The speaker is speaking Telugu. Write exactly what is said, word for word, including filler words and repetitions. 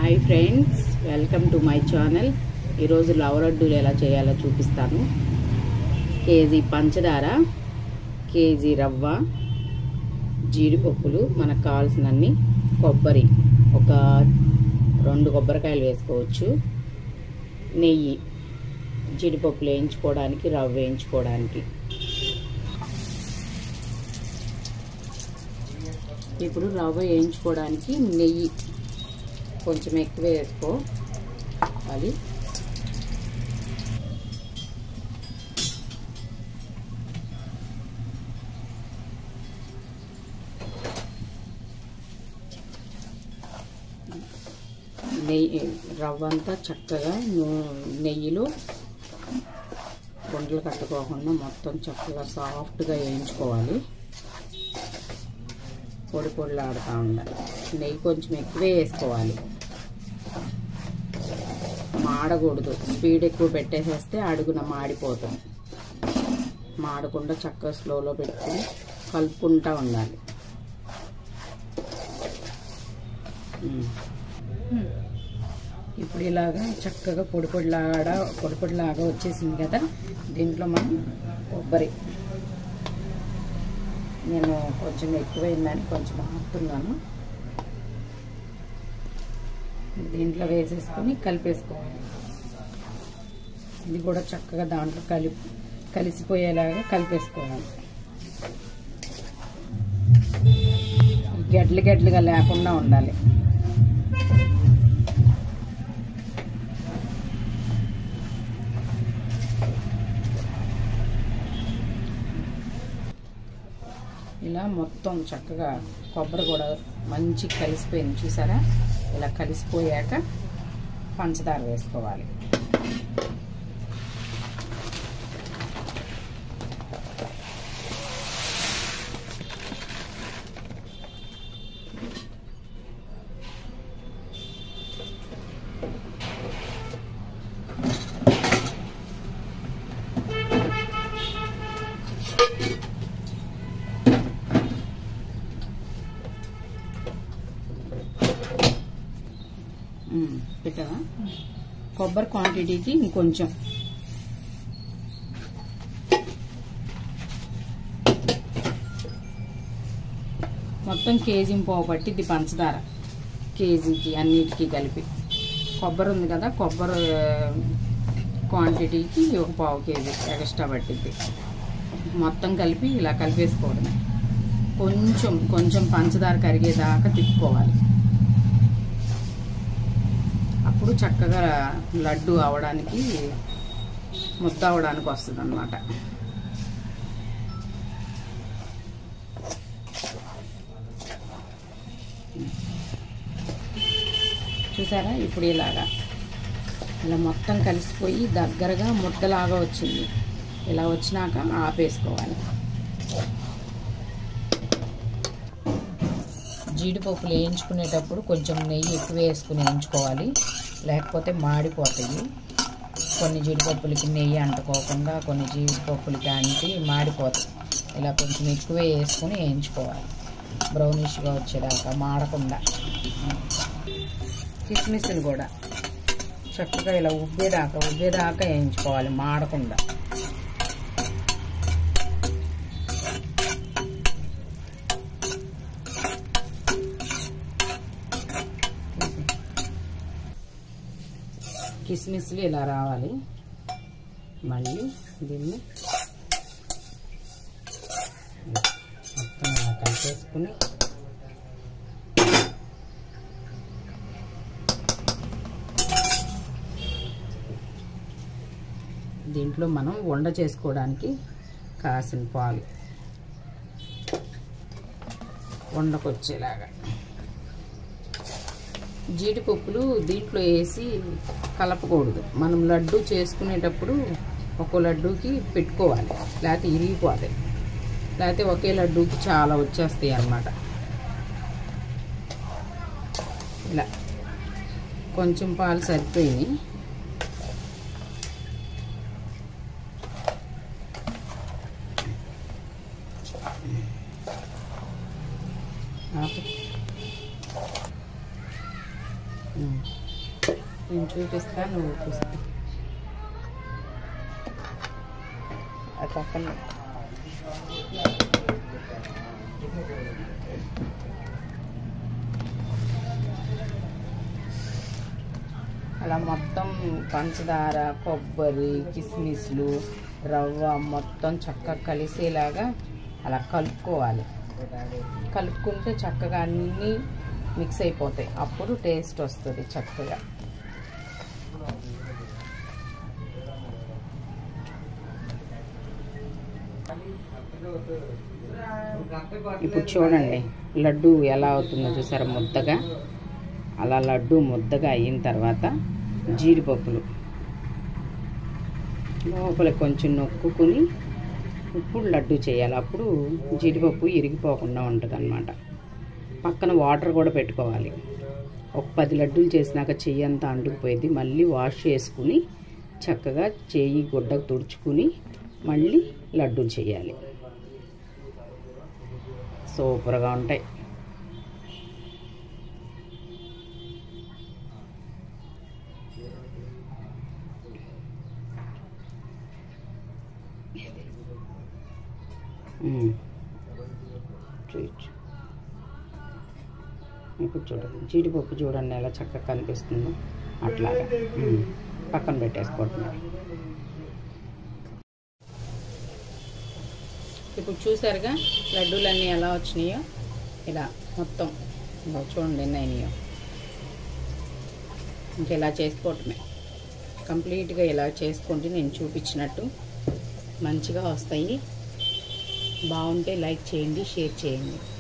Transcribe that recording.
Hi friends, welcome to my channel. ఈరోజు రవ్వ లడ్డూలు ఎలా చేయాలో చూపిస్తాను. కేజీ పంచదార, కేజీ రవ్వ, జీడిపప్పులు, మనకు కావాల్సినన్ని, కొబ్బరి ఒక రెండు కొబ్బరికాయలు వేసుకోవచ్చు, నెయ్యి, జీడిపప్పులు వేయించుకోవడానికి, రవ్వ వేయించుకోవడానికి. ఇప్పుడు రవ్వ వేయించుకోవడానికి నెయ్యి కొంచెం ఎక్కువ వేసుకోవాలి. నెయ్యి రవ్వ అంతా చక్కగా నెయ్యిలో గుంటలు కట్టుకోకుండా మొత్తం చక్కగా సాఫ్ట్గా వేయించుకోవాలి. పొడి పొడిలాడుతూ ఉండాలి. నెయ్యి కొంచెం ఎక్కువే వేసుకోవాలి, మాడకూడదు. స్పీడ్ ఎక్కువ పెట్టేసేస్తే అడుగున మాడిపోతుంది. మాడకుండా చక్కగా స్లోలో పెట్టుకుని కలుపుకుంటూ ఉండాలి. ఇప్పుడు ఇలాగా చక్కగా పొడి పొడిలాగా పొడి పొడిలాగా వచ్చేసింది కదా. దీంట్లో మనం కొబ్బరి, నేను కొంచెం ఎక్కువైందని కొంచెం ఆపుతున్నాను. దీంట్లో వేసేసుకొని కలిపేసుకోవాలి. ఇది కూడా చక్కగా దాంట్లో కలిపి కలిసిపోయేలాగా కలిపేసుకోవాలి. గడ్డలు గడ్డలుగా లేకుండా ఉండాలి. ఇలా మొత్తం చక్కగా కొబ్బరి కూడా మంచి కలిసిపోయింది, చూసారా? ఇలా కలిసిపోయాక పంచదార వేసుకోవాలి. పెట్టావా? కొబ్బరి క్వాంటిటీకి ఇంకొంచెం మొత్తం కేజీ పావు పట్టిద్ది పంచదార, కేజీకి అన్నిటికీ కలిపి. కొబ్బరి ఉంది కదా, కొబ్బరి క్వాంటిటీకి ఒక పావు కేజీ ఎక్స్ట్రా పట్టిద్ది. మొత్తం కలిపి ఇలా కలిపేసుకోవడమే. కొంచెం కొంచెం పంచదార కరిగేదాకా తిప్పుకోవాలి. అప్పుడు చక్కగా లడ్డు అవడానికి, ముద్ద అవడానికి వస్తుంది అన్నమాట. చూసారా? ఇప్పుడు ఇలాగా ఇలా మొత్తం కలిసిపోయి దగ్గరగా ముద్దలాగా వచ్చింది. ఇలా వచ్చినాక ఆపేసుకోవాలి. జీడిపప్పులు వేయించుకునేటప్పుడు కొంచెం నెయ్యి ఎక్కువ వేసుకుని వేయించుకోవాలి, లేకపోతే మాడిపోతాయి. కొన్ని జీడిపప్పులకి నెయ్యి అంటుకోకుండా కొన్ని జీడిపప్పులకి అంటి మాడిపోతాయి. ఇలా కొంచెం ఎక్కువ వేసుకుని వేయించుకోవాలి, బ్రౌనిష్గా వచ్చేదాకా, మాడకుండా. కిస్మిస్ని కూడా చక్కగా ఇలా ఉబ్బేదాకా ఉబ్బేదాకా వేయించుకోవాలి, మాడకుండా. కిస్మిస్లు ఇలా రావాలి. మళ్ళీ దీన్ని మొత్తం ఇలా కలిపేసుకుని దీంట్లో మనం వండ చేసుకోవడానికి కాసిన పాలు వండకొచ్చేలాగా. జీడిపప్పులు దీంట్లో వేసి కలపకూడదు. మనం లడ్డు చేసుకునేటప్పుడు ఒక్కో లడ్డూకి పెట్టుకోవాలి, లేకపోతే ఇరిగిపోతాయి. లేకపోతే ఒకే లడ్డూకి చాలా వచ్చేస్తాయి అన్నమాట. ఇలా కొంచెం పాలు సరిపోయినాయి. నేను చూపిస్తా, నువ్వు చూస్తా. అది పక్కన అలా మొత్తం పంచదార, కొబ్బరి, కిస్మిస్లు, రవ్వ మొత్తం చక్కగా కలిసేలాగా అలా కలుపుకోవాలి. కలుపుకుంటే చక్కగా అన్నీ మిక్స్ అయిపోతాయి. అప్పుడు టేస్ట్ వస్తుంది చక్కగా. ఇప్పుడు చూడండి లడ్డు ఎలా అవుతుందో చూసారా, ముద్దగా. అలా లడ్డు ముద్దగా అయిన తర్వాత జీడిపప్పులు లోపల కొంచెం నొక్కుని ఇప్పుడు లడ్డు చేయాలి. అప్పుడు జీడిపప్పు ఇరిగిపోకుండా ఉంటుంది అన్నమాట. పక్కన వాటర్ కూడా పెట్టుకోవాలి. ఒక పది లడ్డూలు చేసినాక చెయ్యి అంతా అంటుకుపోయింది. మళ్ళీ వాష్ చేసుకుని చక్కగా చెయ్యి గుడ్డకు తుడుచుకుని మళ్ళీ లడ్డూలు చేయాలి. సూపర్గా ఉంటాయి. చూడచ్చు. ఇప్పుడు చూడండి జీడిపప్పు చూడండి ఎలా చక్కగా కనిపిస్తుందో అట్లాగా. పక్కన పెట్టేసుకుంటున్నారు. ఇప్పుడు చూసారుగా లడ్డూలన్నీ ఎలా వచ్చినాయో. ఇలా మొత్తం చూడండి ఎన్ని అయినాయో. ఇంకెలా చేసుకోవటమే. కంప్లీట్గా ఇలా చేసుకుంటే నేను చూపించినట్టు మంచిగా వస్తాయి. బాగుంటే లైక్ చేయండి, షేర్ చేయండి.